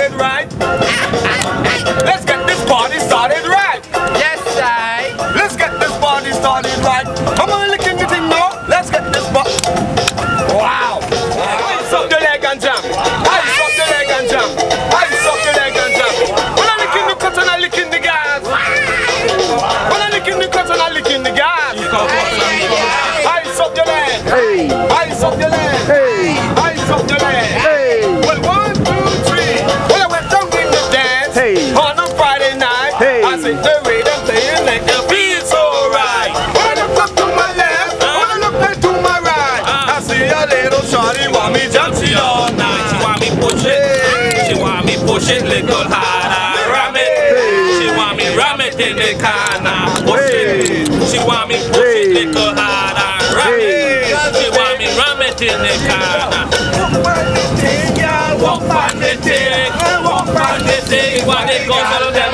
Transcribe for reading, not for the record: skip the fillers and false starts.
started right. Let's get this party started right. Yes, I. Let's get this party started right. Come on, look at the thing now. Let's get this party. Wow. Ice up the leg and jump. Ice up the leg and jump. Ice up the leg and jump. When I lick in the cut and I lick in the gas. When I lick in the cut and I lick in the gas. Ice up your leg. Hey. Ice up your leg. Hey. Ice up your leg. Hey. Well, 1, 2, 3. Well, I went down in the dance. Hey. On a Friday night. Hey. I said the way they're playing like the beat's alright. When I look up to my left, when I look back to my right, I see a little shorty want me jump she all night. She want me push it. She want me push it little harder. Ram it. She want me ram it in the corner. Push it. She want me push it little harder. Ram it. She want me ram it in the corner. Walk on the thing, walk on the thing, walk on the thing. What it goes all